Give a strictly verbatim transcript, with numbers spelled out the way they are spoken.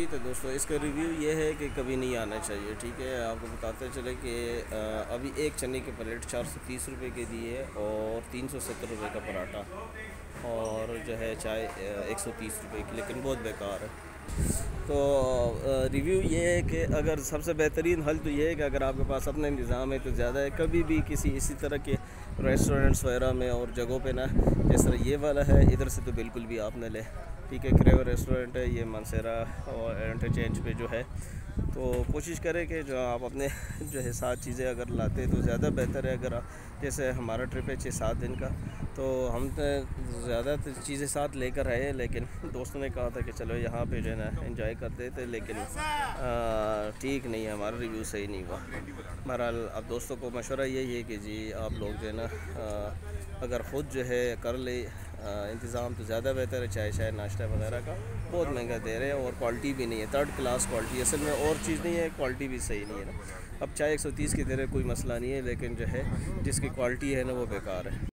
जी तो दोस्तों इसका रिव्यू ये है कि कभी नहीं आना चाहिए। ठीक है, आपको बताते चले कि अभी एक चने की प्लेट चार सौ तीस रुपये के दिए और तीन सौ सत्तर रुपये का पराठा, और जो है चाय एक सौ तीस रुपये की, लेकिन बहुत बेकार है। तो रिव्यू ये है कि अगर सबसे बेहतरीन हल तो ये है कि अगर आपके पास अपना इंतज़ाम है तो ज़्यादा है, कभी भी किसी इसी तरह के रेस्टोरेंट्स वगैरह में और जगहों पे ना, जिस तरह ये वाला है इधर से तो बिल्कुल भी आप न लें। ठीक है, क्रेवर रेस्टोरेंट है ये मानसेरा और इंटरचेंज पे जो है, तो कोशिश करें कि जो आप अपने जो है सात चीज़ें अगर लाते तो ज़्यादा बेहतर है। अगर जैसे हमारा ट्रिप है छः सात दिन का, तो हम तो ज़्यादा चीज़ें साथ लेकर आए, लेकिन दोस्तों ने कहा था कि चलो यहाँ पे जो है ना एंजॉय करते थे, लेकिन ठीक नहीं है, हमारा रिव्यू सही नहीं हुआ। बहरहाल अब दोस्तों को मशवरा यही है कि जी आप लोग जो है ना अगर ख़ुद जो है कर ले इंतज़ाम तो ज़्यादा बेहतर है। चाय शाय नाश्ता वगैरह का बहुत महंगा दे रहे हैं और क्वालिटी भी नहीं है, थर्ड क्लास क्वालिटी। असल में और चीज़ नहीं है, क्वालिटी भी सही नहीं है ना। अब चाय एक सौ तीस की दे रहे कोई मसला नहीं है, लेकिन जो है जिसकी क्वालिटी है ना वो बेकार है।